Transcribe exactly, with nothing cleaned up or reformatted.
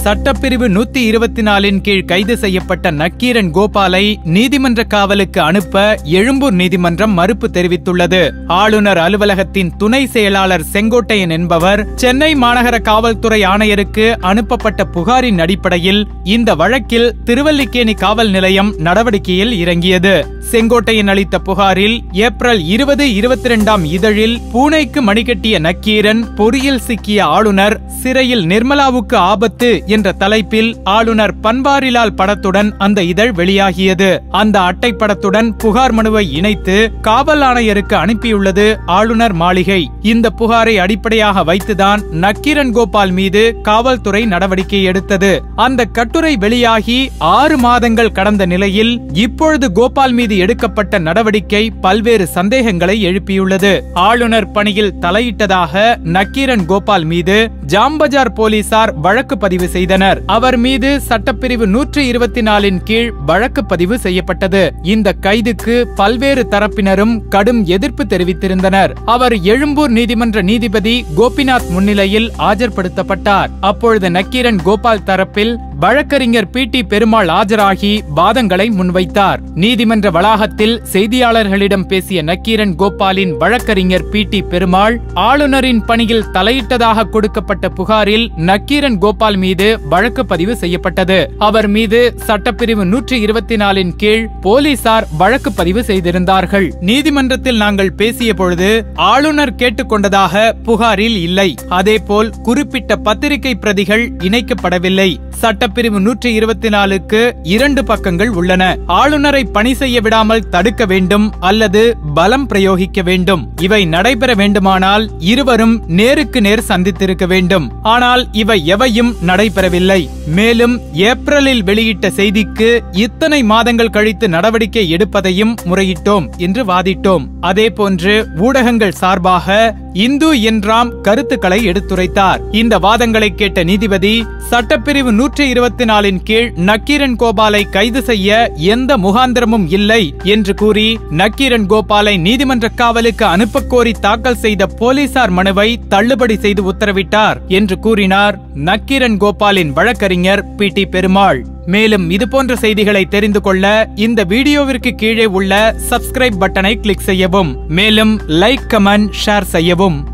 சட்டப்பிரிவு நூத்தி இருபத்தி நாலின் கீழ் கைது செய்யப்பட்ட நக்கீரன் கோபாலை நீதிமன்ற காவலுக்கு அனுப்ப எழும்பூர் நீதிமன்றம் மறுப்பு தெரிவித்துள்ளது. ஆளுநர் அலுவலகத்தின் துணை செயலாளர் செங்கோட்டையன் என்பவர் சென்னை மாநகர காவல்துறை ஆணையருக்கு அனுப்பப்பட்ட புகாரின் அடிப்படையில் இந்த வழக்கில் திருவல்லிக்கேணி காவல் நிலையம் நடவடிக்கையில் இறங்கியது. செங்கோட்டையன் அளித்த புகாரில் ஏப்ரல் இருபது இருபத்தி இரண்டாம் இதழில் பூனைக்கு மணிகட்டிய நக்கீரன், பொறியில் சிக்கிய ஆளுநர், சிறையில் நிர்மலாவுக்கு ஆபத்து என்ற தலைப்பில் ஆளுநர் பன்வாரிலால் படத்துடன் அந்த இதழ் வெளியாகியது. அந்த அட்டை படத்துடன் புகார் மனுவை இணைத்து காவல் ஆணையருக்கு அனுப்பியுள்ளது ஆளுநர் மாளிகை. இந்த புகாரை அடிப்படையாக வைத்துதான் நக்கீரன் கோபால் மீது காவல்துறை நடவடிக்கை எடுத்தது. அந்த கட்டுரை வெளியாகி ஆறு மாதங்கள் கடந்த நிலையில் இப்பொழுது கோபால் மீது எடுக்கப்பட்ட நடவடிக்கை பல்வேறு சந்தேகங்களை எழுப்பியுள்ளது. ஆளுநர் பணியில் தலையிட்டதாக நக்கீரன் கோபால் மீது ஜாம்பஜார் போலீசார் வழக்கு பதிவு செய்தனர். அவர் மீது சட்டப்பிரிவு நூற்றி இருபத்தி நாலின் கீழ் வழக்கு பதிவு செய்யப்பட்டது. இந்த கைதுக்கு பல்வேறு தரப்பினரும் கடும் எதிர்ப்பு தெரிவித்திருந்தனர். அவர் எழும்பூர் நீதிமன்ற நீதிபதி கோபிநாத் முன்னிலையில் ஆஜர்படுத்தப்பட்டார். அப்பொழுது நக்கீரன் கோபால் தரப்பில் வழக்கறிஞர் பி டி பெருமாள் ஆஜராகி வாதங்களை முன்வைத்தார். நீதிமன்ற வளாகத்தில் செய்தியாளர்களிடம் பேசிய நக்கீரன் கோபாலின் வழக்கறிஞர் பி டி பெருமாள், ஆளுநரின் பணியில் தலையிட்டதாக கொடுக்கப்பட்ட புகாரில் நக்கீரன் கோபால் மீது வழக்கு பதிவு செய்யப்பட்டது. அவர் மீது சட்டப்பிரிவு நூற்றி இருபத்தி நாலின் கீழ் போலீசார் வழக்கு பதிவு செய்திருந்தார்கள். நீதிமன்றத்தில் நாங்கள் பேசிய பொழுது ஆளுநர் கேட்டுக்கொண்டதாக புகாரில் இல்லை. அதேபோல் குறிப்பிட்ட பத்திரிகை பிரதிகள் இணைக்கப்படவில்லை. சட்டப்பிரிவு நூற்றி இருபத்தி நாலுக்கு இரண்டு பக்கங்கள் உள்ளன. ஆளுநரை பணி செய்ய விடாமல் தடுக்க வேண்டும் அல்லது பலம் பிரயோகிக்க வேண்டும். இவை நடைபெற வேண்டுமானால் இருவரும் நேருக்கு நேர் சந்தித்திருக்க வேண்டும். ஆனால் இவை எவையும் நடைபெறவில்லை. மேலும் ஏப்ரலில் வெளியிட்ட செய்திக்கு இத்தனை மாதங்கள் கழித்து நடவடிக்கை எடுப்பதையும் முறையிட்டோம் என்று வாதிட்டோம். அதேபோன்று ஊடகங்கள் சார்பாக இந்து என்றாம் கருத்துக்களை எடுத்துரைத்தார். இந்த வாதங்களை கேட்ட நீதிபதி சட்டப்பிரிவு நூற்றி இருபத்தி நாலின் கீழ் நக்கீரன் கோபாலை கைது செய்ய எந்த முகாந்திரமும் இல்லை என்று கூறி நக்கீரன் கோபாலை நீதிமன்ற காவலுக்கு அனுப்ப கோரி தாக்கல் செய்த போலீசார் மனுவை தள்ளுபடி செய்து உத்தரவிட்டார் என்று கூறினார் நக்கீரன் கோபாலின் வழக்கறிஞர் பி டி பெருமாள். மேலும் இதுபோன்ற செய்திகளை தெரிந்து கொள்ள இந்த வீடியோவிற்கு கீழே உள்ள சப்ஸ்கிரைப் பட்டனை கிளிக் செய்யவும். மேலும் லைக், கமெண்ட், ஷேர் செய்யவும்.